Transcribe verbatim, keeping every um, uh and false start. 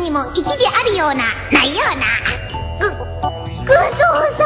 にも一理あるようなないような。ぐ、ぐそう